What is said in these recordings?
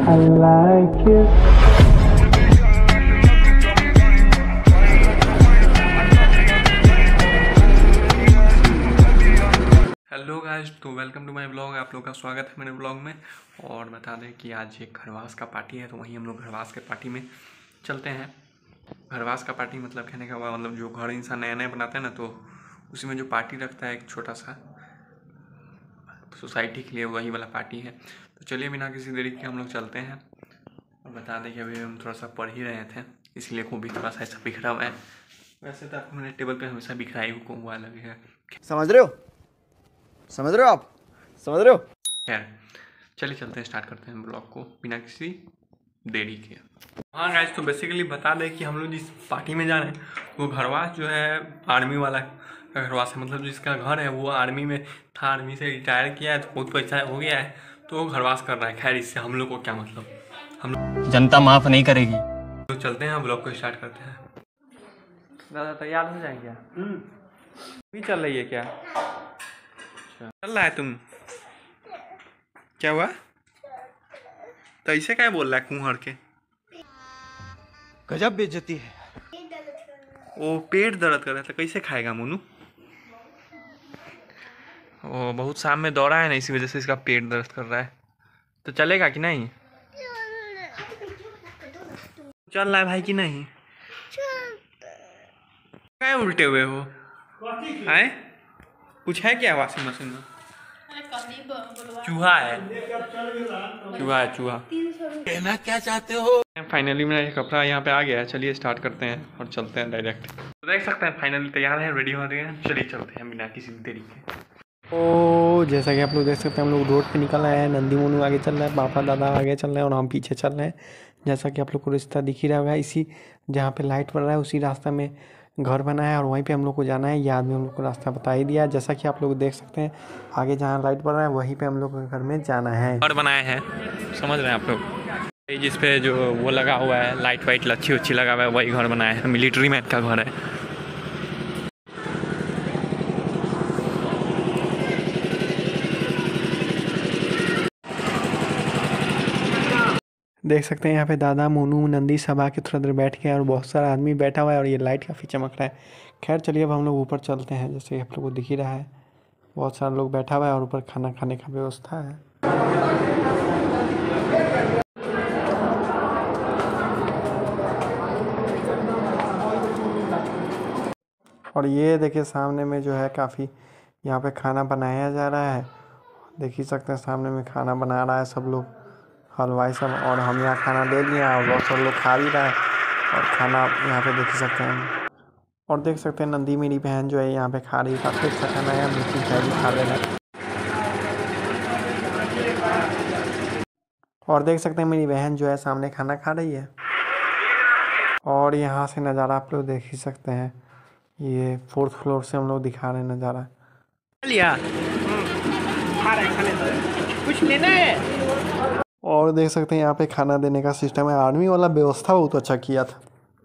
I like it. Hello guys, तो welcome to my blog. आप लोग का स्वागत है मेरे ब्लॉग में। और बता दें कि आज एक घरवास का पार्टी है, तो वहीं हम लोग घरवास के पार्टी में चलते हैं। घरवास का पार्टी मतलब कहने का मतलब जो घर इंसान नया नया बनाता है ना, तो उसी में जो पार्टी रखता है एक छोटा सा सोसाइटी के लिए, वही वाला पार्टी है। तो चलिए बिना किसी देरी के हम लोग चलते हैं। और बता दें कि अभी हम थोड़ा सा पढ़ ही रहे थे, इसलिए को भी थोड़ा सा ऐसा बिखरा हुआ है। वैसे तो मैंने टेबल पर हमेशा बिखरा ही हुआ लगे है। समझ रहे हो आप समझ रहे हो। खैर चलिए चलते हैं, स्टार्ट करते हैं ब्लॉग को बिना किसी देरी के। हाँ गाइस, तो बेसिकली बता दें कि हम लोग जिस पार्टी में जा रहे हैं वो घरवास जो है आर्मी वाला का घरवास है। मतलब जिसका घर है वो आर्मी में था, आर्मी से रिटायर किया है, तो बहुत पैसा हो गया है, तो वो घरवास कर रहा है। खैर इससे हम लोग को क्या मतलब, हम लोग जनता माफ नहीं करेगी। तो चलते हैं ब्लॉग को स्टार्ट करते हैं। दादा तैयार हो जाएंगे? भी चल रही है क्या? चल रहा है तुम? क्या हुआ? तो ऐसे क्या बोल रहा है कुहर के? गजब बेइज्जती है। वो पेट दर्द कर रहा था, कैसे खाएगा मोनू? वो बहुत शाम में दौड़ा है ना, इसी वजह से इसका पेट दर्द कर रहा है। तो चलेगा कि नहीं? चल रहा है भाई कि नहीं? क्या उल्टे हुए हो? आए कुछ है क्या वॉशिंग मशीन में? चूहा है, चूहा। कहना क्या चाहते हो? फाइनली मेरा ये कपड़ा यहाँ पे आ गया है। चलिए स्टार्ट करते हैं और चलते हैं डायरेक्ट। तो देख सकते हैं फाइनली तैयार है, रेडी हो रहे हैं। चलिए चलते हैं बिना किसी देरी के। तो जैसा कि आप लोग देख सकते हैं, हम लोग रोड पे निकल आए हैं। नंदी मोनू आगे चल रहा है, पापा दादा आगे चल रहे हैं और हम पीछे चल रहे हैं। जैसा कि आप लोग को रास्ता दिख ही रहा होगा, इसी जहाँ पे लाइट पड़ रहा है उसी रास्ता में घर बना है और वहीं पे हम लोग को जाना है। ये आदमी हम लोग को रास्ता बता ही दिया है। जैसा कि आप लोग देख सकते हैं, आगे जहाँ लाइट पड़ रहा है वहीं पे हम लोग के घर में जाना है। घर बनाए हैं, समझ रहे हैं आप लोग? जिस पे जो वो लगा हुआ है लाइट वाइट लच्छी उच्छी लगा हुआ है, वही घर बनाया है। मिलिट्री मैन का घर है। देख सकते हैं यहाँ पे दादा मोनू नंदी सब आके थोड़ा देर बैठ गया और बहुत सारा आदमी बैठा हुआ है और ये लाइट काफ़ी चमक रहा है। खैर चलिए अब हम लोग ऊपर चलते हैं। जैसे आप लोग को दिख ही रहा है, बहुत सारे लोग बैठा हुआ है और ऊपर खाना खाने का व्यवस्था है। और ये देखिए सामने में जो है काफ़ी यहाँ पे खाना बनाया जा रहा है। देख ही सकते हैं सामने में खाना बना रहा है सब लोग, हलवाई सब। और हम यहाँ खाना ले लिए और बहुत सारे लोग खा भी रहा है और खाना यहाँ पे देख सकते हैं। और देख सकते हैं नंदी मेरी बहन जो है यहाँ पे खा रही है, काफ़ी अच्छा खाना है। मिर्ची चाय भी खा रहे हैं। और देख सकते हैं मेरी बहन जो है सामने खाना खा रही है। और यहाँ से नज़ारा आप लोग देख ही सकते हैं, ये 4th फ्लोर से हम लोग दिखा रहे हैं नज़ारा। लिया कुछ लेना है। और देख सकते हैं यहाँ पे खाना देने का सिस्टम है। आर्मी वाला व्यवस्था बहुत अच्छा किया था।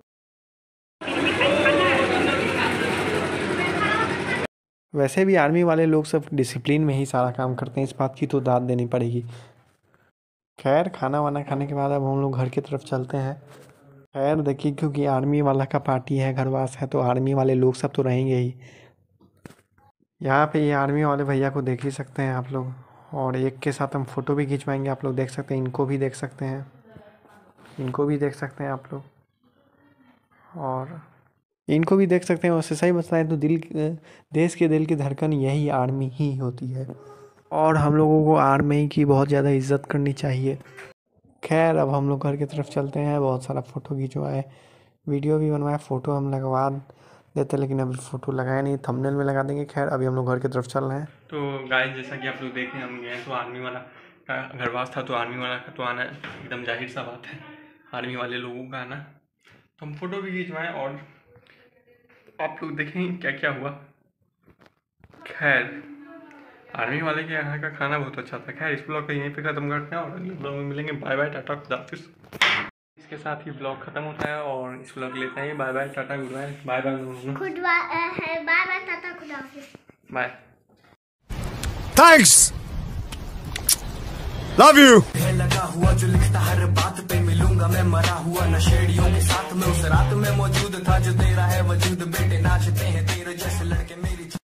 वैसे भी आर्मी वाले लोग सब डिसिप्लिन में ही सारा काम करते हैं, इस बात की तो दाद देनी पड़ेगी। खैर खाना वाना खाने के बाद अब हम लोग घर की तरफ चलते हैं। खैर देखिए, क्योंकि आर्मी वाला का पार्टी है, घरवास है, तो आर्मी वाले लोग सब तो रहेंगे ही। यहाँ पे ये आर्मी वाले भैया को देख ही सकते हैं आप लोग। और एक के साथ हम फ़ोटो भी खिंचवाएंगे, आप लोग देख सकते हैं। इनको भी देख सकते हैं, इनको भी देख सकते हैं आप लोग, और इनको भी देख सकते हैं। वैसे सही बताएं तो देश के दिल की धड़कन यही आर्मी ही होती है और हम लोगों को आर्मी की बहुत ज़्यादा इज्जत करनी चाहिए। खैर अब हम लोग घर की तरफ चलते हैं। बहुत सारा फ़ोटो खिंचवाए, वीडियो भी बनवाए, फ़ोटो हम लगवा देते, लेकिन अभी फ़ोटो लगाए नहीं, थंबनेल में लगा देंगे। खैर अभी हम लोग घर की तरफ चल रहे हैं। तो गाइस जैसा कि आप लोग देखें, हम गए तो आर्मी वाला का घरवास था, तो आर्मी वाला का तो आना एकदम जाहिर सा बात है, आर्मी वाले लोगों का आना। तो हम फोटो भी खींचवाएं और आप लोग देखें क्या क्या हुआ। खैर आर्मी वाले के यहाँ का खाना बहुत अच्छा था। खैर इस ब्लॉग को यहीं पे ख़त्म करते हैं और अगले ब्लॉग में मिलेंगे। बाय बाय, टाटा, खुदा हाफिज़। इसके साथ ही ब्लॉग खत्म होता है और इस ब्लॉग लेते हैं bye bye, tata, goodbye, bye bye, bye bye, tata, खुदा हाफिज़, बाय। Thanks, love you. हुआ जो लिखता हर बात पे, मिलूंगा मैं मरा हुआ नशेड़ियों के साथ में, उस रात में मौजूद था जो तेरा है वजूद, बेटे नाचते हैं तेरे जैसे लड़के।